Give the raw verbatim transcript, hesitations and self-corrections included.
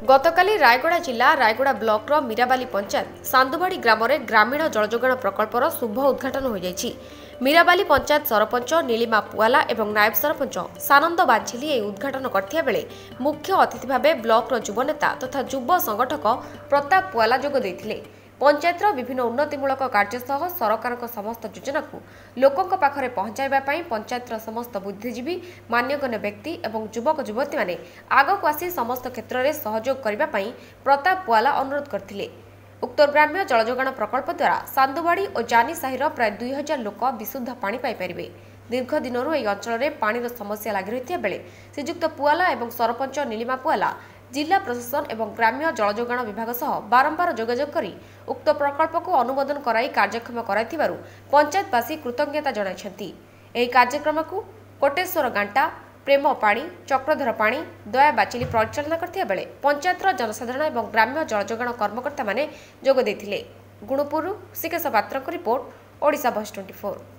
गतकाली रायगड़ा जिला रायगड़ा ब्लॉक मीराबाली पंचायत सान्दुवाड़ी ग्राम में ग्रामीण जलजोगाण प्रकल्पर शुभ उद्घाटन हो जाएगी। मीराबाली पंचायत सरपंच नीलिमा पुआला और नायब सरपंच सानंद बांझिली यह उद्घाटन करथिया बेले मुख्य अतिथि भाव ब्लॉक युवनेता तथा युव संगठक प्रताप पुआला जोग देथिले। पंचायतर विभिन्न उन्नतिमूलक कार्य सह सरकार समस्त योजना को लोकों पाखरे पहुंचाइबा पई पंचायतर समस्त बुद्धिजीवी मान्यगण्य व्यक्ति एवं युवक युवती माने आगक आसी समस्त क्षेत्र में सहयोग करने पई प्रताप पुआला अनुरोध करथिले। उक्त ग्राम्य जलजोगाण प्रकल्प द्वारा सान्दुवाड़ी और जानी साहिर प्राय दुई हजार लोक विशुद्ध पानी पाई परिबे। दीर्घ दिनरू यह अंचल में पानी समस्या लगी रही बेले श्रीजुक्त पुआला और सरपंच नीलिमा पुआला जिला प्रशासन एवं ग्राम्य जलजोगाण विभाग सह बारंबार जोगाजोग करी उक्त प्रकल्प को अनुमोदन कराई कार्यक्षम कराइथिबारु पंचायतवासी कृतज्ञता जणाइछन्ति। एही कार्यक्रम को कोटेश्वर गांटा, प्रेम पाणी, चक्रधर पाणी, दया बाचिली परिचालना करथिया बेले पंचायतर जनसाधारण एवं ग्राम्य जलजोगाण कर्मकर्ता माने जोग देथिले। गुणुपुरु सिकेश पात्रक रिपोर्ट, ओडिशा भॉइस चौबीस।